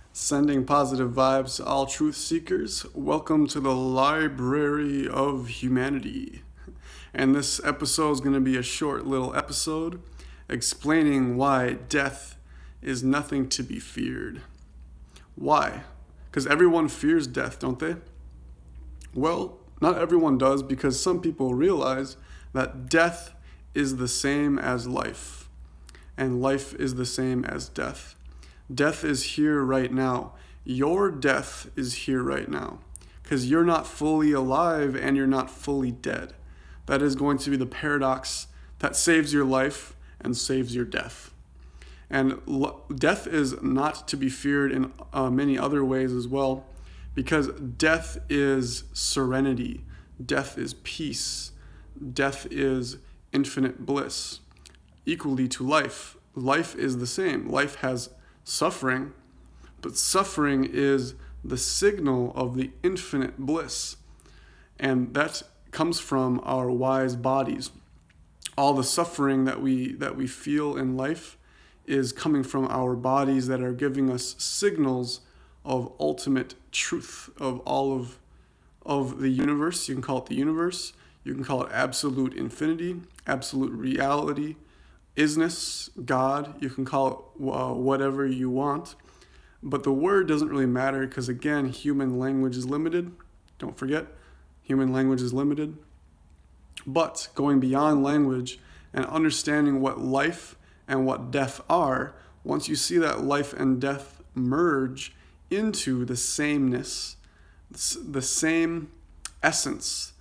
Sending positive vibes to all truth seekers. Welcome to the Library of Humanity. And this episode is going to be a short little episode explaining why death is nothing to be feared. Why? Because everyone fears death, don't they? Well, not everyone does, because some people realize that death is the same as life, and life is the same as death. Death is here right now. Your death is here right now, because you're not fully alive and you're not fully dead. That is going to be the paradox that saves your life and saves your death. And death is not to be feared in many other ways as well, because death is serenity, death is peace, death is infinite bliss. Equally to life, life is the same. Life has suffering, but suffering is the signal of the infinite bliss. And that comes from our wise bodies. All the suffering that we feel in life is coming from our bodies that are giving us signals of ultimate truth of all of the universe. You can call it the universe. You can call it absolute infinity, absolute reality, isness, God. You can call it whatever you want. But the word doesn't really matter because, again, human language is limited. Don't forget, human language is limited. But going beyond language and understanding what life and what death are, once you see that life and death merge into the sameness, the same essence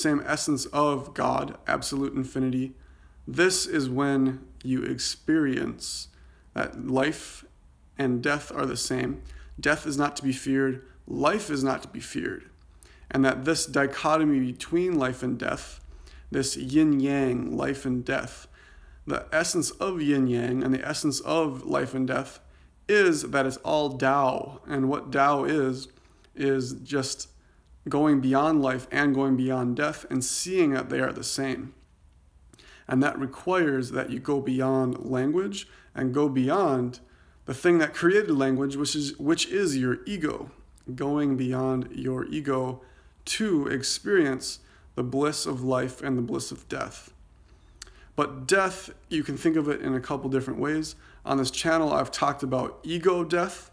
of God, absolute infinity, this is when you experience that life and death are the same. Death is not to be feared, life is not to be feared. And that this dichotomy between life and death, this yin-yang, life and death, the essence of yin-yang and the essence of life and death is that it's all Tao. And what Tao is just going beyond life and going beyond death and seeing that they are the same. And that requires that you go beyond language and go beyond the thing that created language, which is your ego. Going beyond your ego to experience the bliss of life and the bliss of death. But death, you can think of it in a couple different ways. On this channel, I've talked about ego death.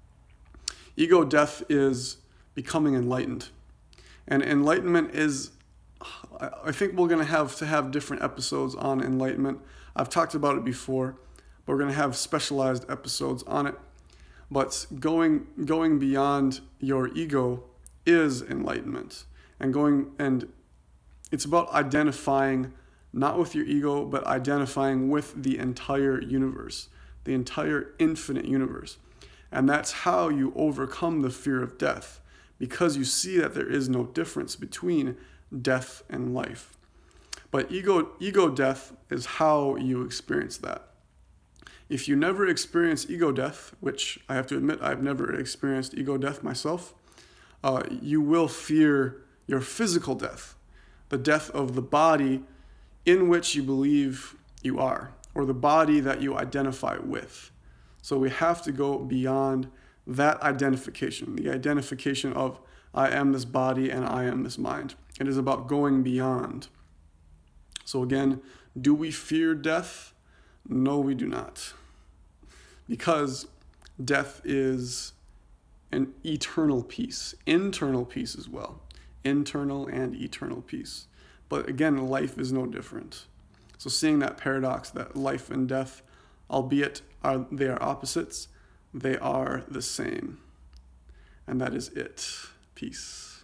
Ego death is becoming enlightened. And enlightenment is, I think we're going to have different episodes on enlightenment. I've talked about it before, but we're going to have specialized episodes on it. But going beyond your ego is enlightenment. And it's about identifying not with your ego, but identifying with the entire universe, the entire infinite universe. And that's how you overcome the fear of death, because you see that there is no difference between death and life. But ego death is how you experience that. If you never experience ego death, which I have to admit I've never experienced ego death myself, you will fear your physical death, the death of the body in which you believe you are, or the body that you identify with. So we have to go beyond that identification, the identification of I am this body and I am this mind. It is about going beyond. So again, do we fear death? No, we do not. Because death is an eternal peace, internal peace as well. Internal and eternal peace. But again, life is no different. So seeing that paradox that life and death, albeit they are opposites, they are the same. And that is it. Peace.